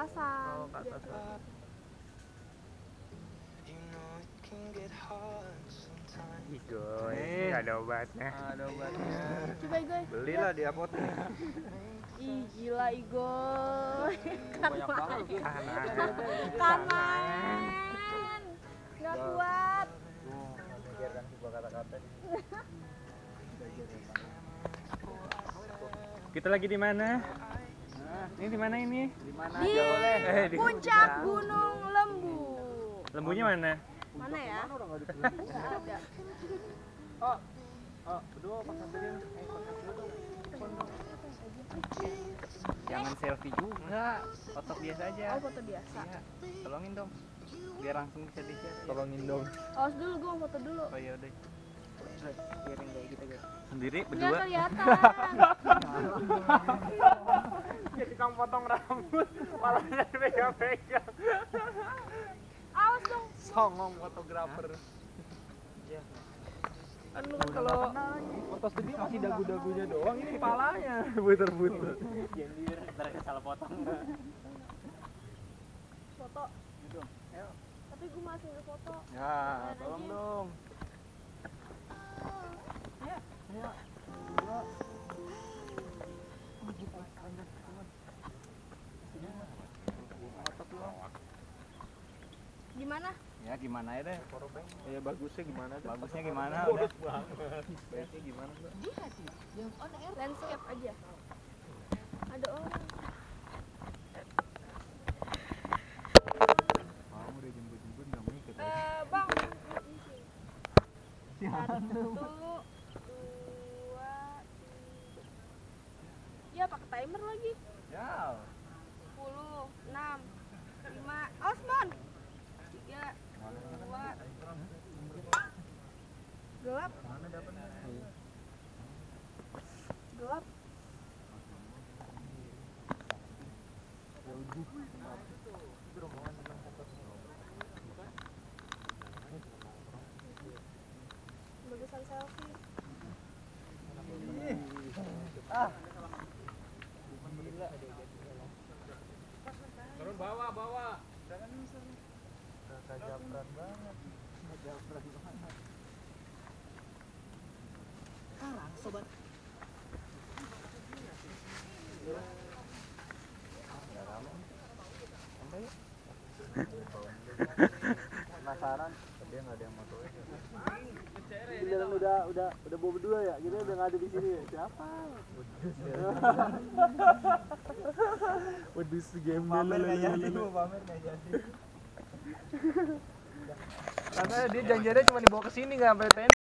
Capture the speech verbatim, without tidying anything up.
atasan. Oh, ke atasan. Igoy, nggak ada obatnya. Ada obatnya. Coba Igoy. Belilah di apotek. Ih, gila Igoy. Kan Banyak banget. Kanan. Kanan. Nggak kuat. Memikirkan sebuah kata-kata. Kita lagi di mana? Ini di mana ini? Di mana Di aja boleh. Eh, di Puncak Gunung Lembu. Lembunya mana? Mana ya? Nggak ada. Oh, oh, berdua pas samperin. Eh, kontak dulu dong. Jangan selfie juga, foto biasa aja. Oh, foto biasa. Iya, tolongin dong. Biar langsung bisa di-share. Tolongin dong. Awas dulu, gue mau foto dulu. Oh iya udah. Biarin kayak gitu, guys. Sendiri Nggak berdua. kelihatan. Jadi kamu potong rambut, malah pegang-pegang. Awas dong. Songong fotografer. Iya. Kan lu kan kalau foto sedih masih dagu-dagunya doang, ini kepalanya buter-buter. Jangan mereka salah potong. Foto. Gitu. Ayo. Tapi gue masih nggak foto. Ya, Kalian tolong aja. dong. Ayo. Ayo. Dua. Gimana? Ya gimana ya deh? Ya bagusnya gimana tuh? Bagusnya gimana? Boros Udah. banget. Baiknya gimana, Mbak? Landscape aja. Ada orang. Kamu udah jemput-jemput nggak mau ikut? Eh, Bang. Satu, dua, tiga. Ya, pakai timer lagi. Ya. Sepuluh, enam, lima. Osmon. Tiga, dua. Gelap. Gelap. Bagusan selfie. Ah. Turun bawah, bawah. Jangan misal. Kakak japran banget. Japran banget. Sekarang, sobat. Penasaran? Dia nggak ada yang motoin. Giliran udah udah udah bawa berdua ya, gitu udah nggak ada di sini ya. Siapa? Waduh, game pamer nggak jadi, mau pamer nggak jadi. Karena dia janjiannya cuma dibawa ke sini nggak sampai tent.